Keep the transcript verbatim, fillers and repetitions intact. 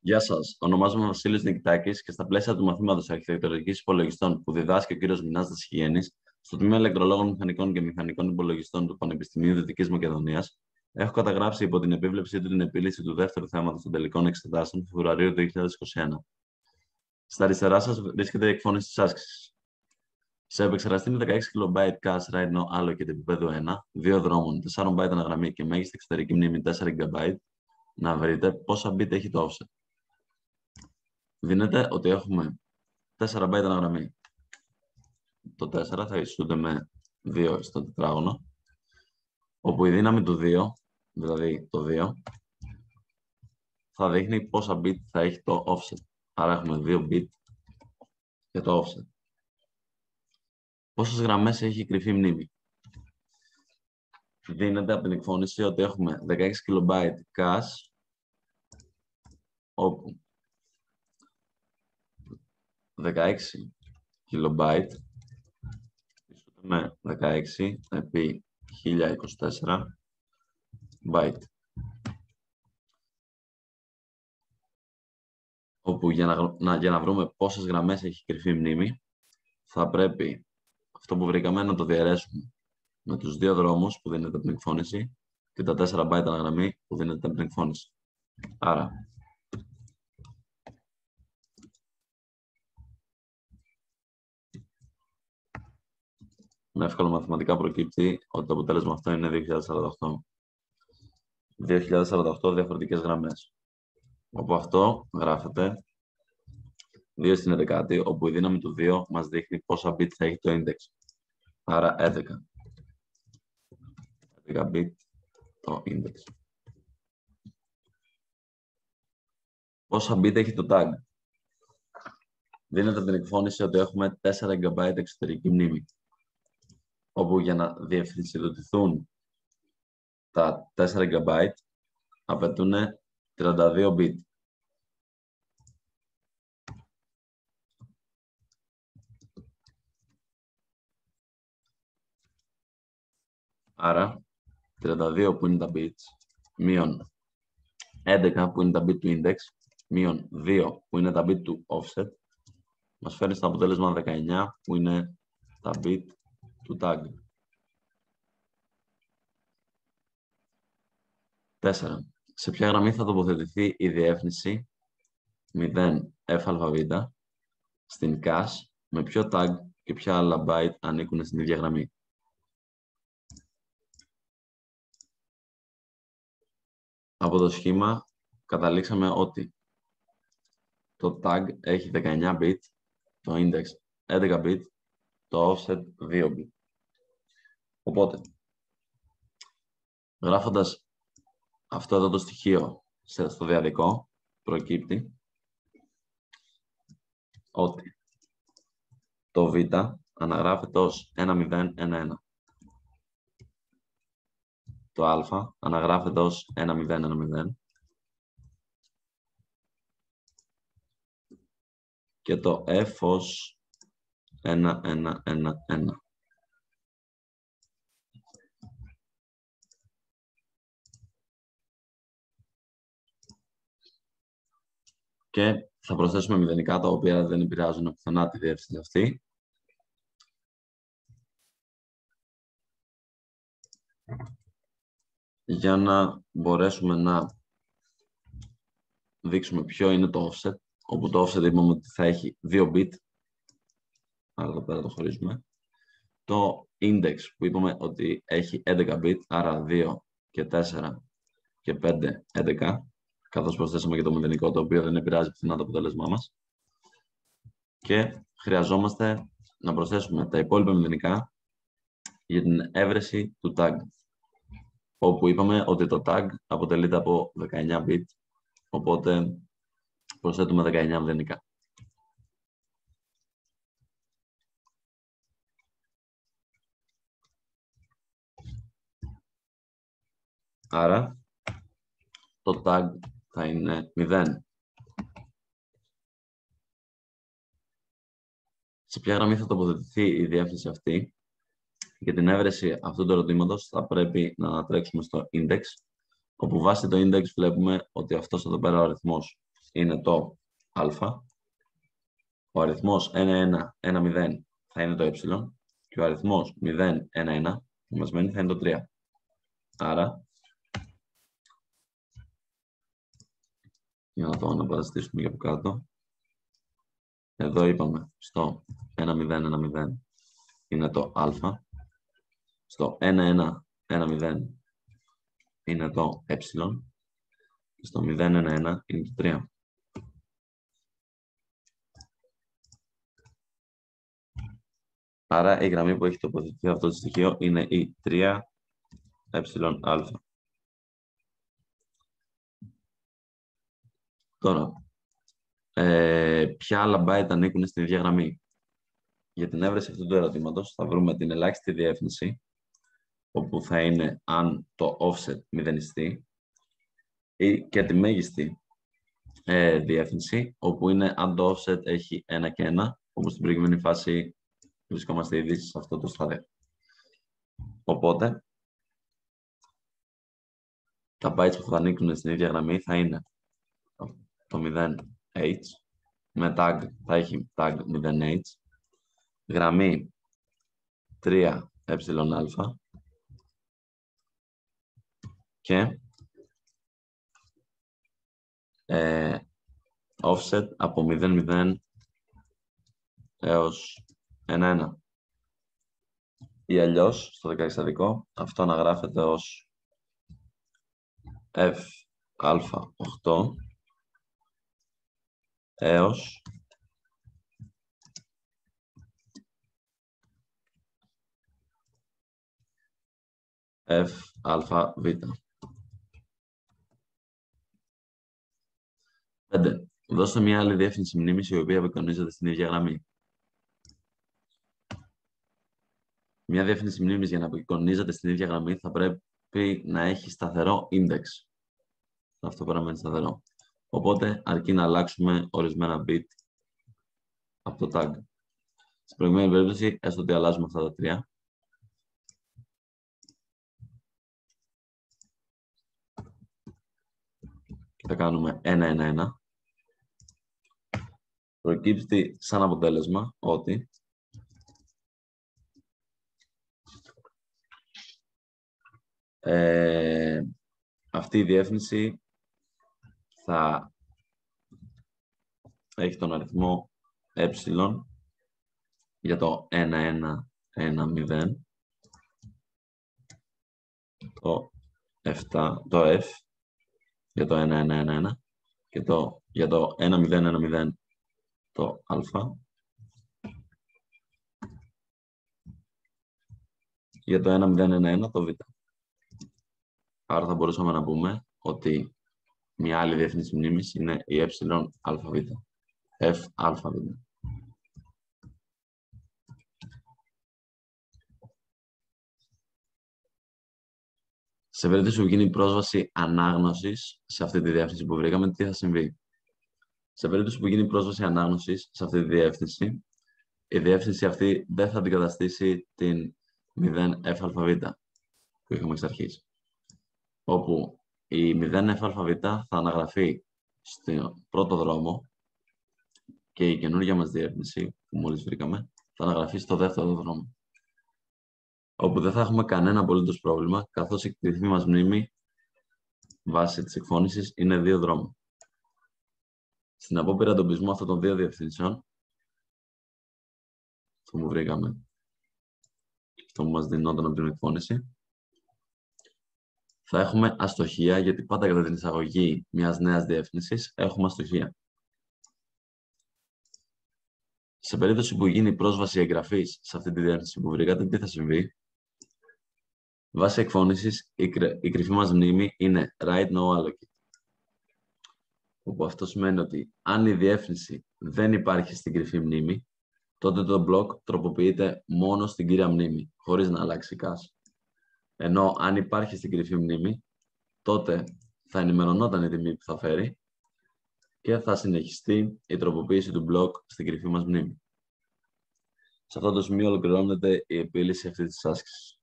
Γεια σας. Ονομάζομαι Βασίλης Νικητάκης και στα πλαίσια του μαθήματος Αρχιτεκτονικής Υπολογιστών που διδάσκει ο κύριος Μινάς Δασηγέννης στο Τμήμα Ηλεκτρολόγων Μηχανικών και Μηχανικών Υπολογιστών του Πανεπιστημίου Δυτικής Μακεδονίας, έχω καταγράψει υπό την επίβλεψή του την επίλυση του δεύτερου θέματος των τελικών εξετάσεων του Φεβρουαρίου δύο χιλιάδες είκοσι ένα. Στα αριστερά σας βρίσκεται η εκφώνηση της άσκησης. Σε επεξεργαστή με δεκαέξι κιλομπάιτ cache write no allocate επίπεδο ένα, δύο δρόμων, τέσσερα μπάιτ αναγραμμή και μέγιστη εξωτερική μνήμη τέσσερα γιγαμπάιτ, να βρείτε πόσα bit έχει το offset. Δίνεται ότι έχουμε τέσσερα μπάιτ αναγραμμή. Το τέσσερα θα ισούται με δύο στο τετράγωνο, όπου η δύναμη του δύο, δηλαδή το δύο, θα δείχνει πόσα bit θα έχει το offset. Άρα έχουμε δύο bit για το offset. Πόσες γραμμές έχει η κρυφή μνήμη. Δίνεται από την εκφώνηση ότι έχουμε δεκαέξι κιλομπάιτ cache, όπου δεκαέξι κιλομπάιτ με δεκαέξι επί χίλια είκοσι τέσσερα byte. Όπου για να, να, για να βρούμε πόσες γραμμές έχει κρυφή μνήμη, θα πρέπει αυτό που βρήκαμε να το διαιρέσουμε με τους δύο δρόμους που δίνεται από την εκφώνηση και τα τέσσερα byte αναγραμμή που δίνεται από την εκφώνηση. Άρα, με εύκολα μαθηματικά προκύπτει ότι το αποτέλεσμα αυτό είναι δύο χιλιάδες σαράντα οκτώ. δύο χιλιάδες σαράντα οκτώ διαφορετικές γραμμές. Όπου αυτό γράφεται δύο στην έντεκα, όπου η δύναμη του δύο μας δείχνει πόσα bit θα έχει το index. Άρα έντεκα. έντεκα bit το index. Πόσα bit έχει το tag. Δίνεται από την εκφώνηση ότι έχουμε τέσσερα γιγαμπάιτ εξωτερική μνήμη. Όπου για να διευθυνσιδοτηθούν τα τέσσερα γιγαμπάιτ απαιτούν τριάντα δύο bit. Άρα, τριάντα δύο που είναι τα bits, μείον έντεκα που είναι τα bit του index, μείον δύο που είναι τα bit του offset, μας φέρνει στο αποτέλεσμα δεκαεννιά που είναι τα bit του tag. τέσσερα. Σε ποια γραμμή θα τοποθετηθεί η διεύθυνση μηδέν εφ αλφα β στην cache, με ποιο tag και ποια άλλα byte ανήκουν στην ίδια γραμμή. Από το σχήμα καταλήξαμε ότι το tag έχει δεκαεννιά bit, το index έντεκα bit, το offset δύο bit. Οπότε, γράφοντας αυτό εδώ το στοιχείο στο διαδικό, προκύπτει ότι το β αναγράφεται ως ένα μηδέν ένα ένα. Το α αναγράφεται ως ένα μηδέν ένα μηδέν. Και το f ως ένα ένα ένα ένα. Και θα προσθέσουμε μηδενικά, τα οποία δεν επηρεάζουν πουθενά τη διεύθυνση αυτή. Για να μπορέσουμε να δείξουμε ποιο είναι το offset, όπου το offset είπαμε ότι θα έχει δύο bit, άρα εδώ πέρα το χωρίζουμε. Το index που είπαμε ότι έχει έντεκα bit, άρα δύο και τέσσερα και πέντε, έντεκα, καθώς προσθέσαμε και το μηδενικό, το οποίο δεν επηρεάζει πουθενά το αποτέλεσμά μας. Και χρειαζόμαστε να προσθέσουμε τα υπόλοιπα μηδενικά για την έβρεση του tag, όπου είπαμε ότι το tag αποτελείται από δεκαεννιά bit, οπότε προσθέτουμε δεκαεννιά μηδενικά. Άρα, το tag θα είναι μηδέν. Σε ποια γραμμή θα τοποθετηθεί η διεύθυνση αυτή. Για την έβρεση αυτού του ερωτήματος θα πρέπει να τρέξουμε στο index, όπου βάσει το index βλέπουμε ότι αυτός εδώ πέρα ο αριθμός είναι το α, ο αριθμός ένα ένα ένα μηδέν θα είναι το ε και ο αριθμός μηδέν ένα ένα που μας μένει θα είναι το τρία. Άρα, για να το αναπαραστήσουμε για από κάτω, εδώ είπαμε στο ένα μηδέν ένα μηδέν είναι το α, στο ένα ένα ένα μηδέν είναι το ε και στο μηδέν ένα ένα είναι το τρία. Άρα η γραμμή που έχει τοποθετηθεί αυτό το στοιχείο είναι η τρία ε α. Τώρα, ε, ποια άλλα byte ανήκουν στην ίδια γραμμή? Για την έβρεση αυτού του ερωτήματος θα βρούμε την ελάχιστη διεύθυνση, όπου θα είναι αν το offset μηδενιστεί, ή και τη μέγιστη ε, διεύθυνση, όπου είναι αν το offset έχει ένα και ένα, όπως στην προηγούμενη φάση βρισκόμαστε ήδη σε αυτό το στάδιο. Οπότε, τα bytes που θα ανήκουν στην ίδια γραμμή θα είναι το μηδέν h, με tag θα έχει tag μηδέν h, γραμμή τρία ε α και ε, offset από μηδέν μηδέν έως ένα ένα. Ή αλλιώς, στο δεκαεξαδικό, αυτό αναγράφεται ως εφ α οκτώ έως εφ α β. πέντε. Δώστε μια άλλη διεύθυνση μνήμης η οποία απεικονίζεται στην ίδια γραμμή. Μια διεύθυνση μνήμης για να απεικονίζεται στην ίδια γραμμή θα πρέπει να έχει σταθερό index. Αυτό παραμένει σταθερό. Οπότε αρκεί να αλλάξουμε ορισμένα bit από το tag. Στην προηγούμενη περίπτωση, έστω ότι αλλάζουμε αυτά τα τρία. Και θα κάνουμε ένα ένα ένα. Προκύπτει σαν αποτέλεσμα ότι ε, αυτή η διεύθυνση θα έχει τον αριθμό ε για το ένα ένα ένα μηδέν, το επτά, το F για το ένα ένα ένα ένα και το, για το ένα μηδέν ένα μηδέν το α, για το ένα μηδέν ένα ένα το β. Άρα θα μπορούσαμε να πούμε ότι μια άλλη διεύθυνση μνήμης είναι η ε αβ, εφ αβ. Σε περίπτωση που γίνει πρόσβαση ανάγνωσης σε αυτή τη διεύθυνση που βρήκαμε, τι θα συμβεί? Σε περίπτωση που γίνει πρόσβαση ανάγνωσης σε αυτή τη διεύθυνση, η διεύθυνση αυτή δεν θα αντικαταστήσει την μηδέν εφ α β που είχαμε εξ αρχής. Όπου η μηδέν εφ α β θα αναγραφεί στο πρώτο δρόμο και η καινούργια μας διεύθυνση που μόλις βρήκαμε θα αναγραφεί στο δεύτερο δρόμο. Όπου δεν θα έχουμε κανένα απολύτως πρόβλημα, καθώς η κρυφή μας μνήμη βάσει της εκφώνησης είναι δύο δρόμοι. Στην απόπειρα εντοπισμού αυτών των δύο διευθύνσεων, αυτό που βρήκαμε, αυτό που μας δινόταν από την εκφώνηση, θα έχουμε αστοχία, γιατί πάντα κατά την εισαγωγή μιας νέας διεύθυνσης έχουμε αστοχία. Σε περίπτωση που γίνει πρόσβαση εγγραφής σε αυτή τη διεύθυνση που βρήκατε, τι θα συμβεί? Βάσει εκφώνησης, η, κρυ... η κρυφή μας μνήμη είναι write no allocate. Όπου αυτό σημαίνει ότι αν η διεύθυνση δεν υπάρχει στην κρυφή μνήμη, τότε το block τροποποιείται μόνο στην κύρια μνήμη, χωρίς να αλλάξει cache. Ενώ αν υπάρχει στην κρυφή μνήμη, τότε θα ενημερωνόταν η τιμή που θα φέρει και θα συνεχιστεί η τροποποίηση του block στην κρυφή μας μνήμη. Σε αυτό το σημείο ολοκληρώνεται η επίλυση αυτής της άσκησης.